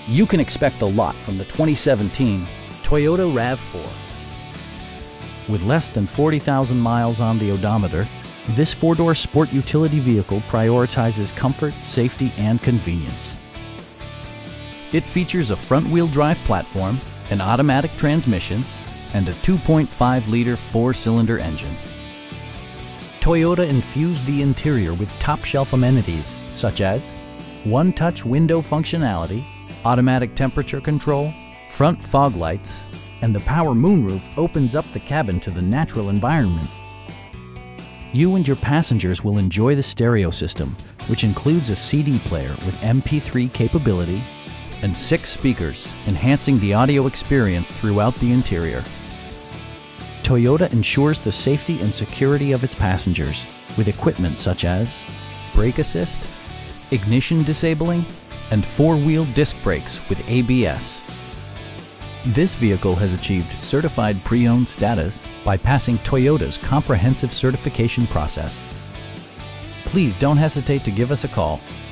You can expect a lot from the 2017 Toyota RAV4. With less than 40,000 miles on the odometer, this four-door sport utility vehicle prioritizes comfort, safety, and convenience. It features a front-wheel drive platform, an automatic transmission, and a 2.5-liter four-cylinder engine. Toyota infused the interior with top-shelf amenities such as one-touch window functionality, automatic temperature control, front fog lights, and the power moonroof opens up the cabin to the natural environment. You and your passengers will enjoy the stereo system, which includes a CD player with MP3 capability and 6 speakers, enhancing the audio experience throughout the interior. Toyota ensures the safety and security of its passengers with equipment such as brake assist, ignition disabling, and 4-wheel disc brakes with ABS. This vehicle has achieved certified pre-owned status by passing Toyota's comprehensive certification process. Please don't hesitate to give us a call.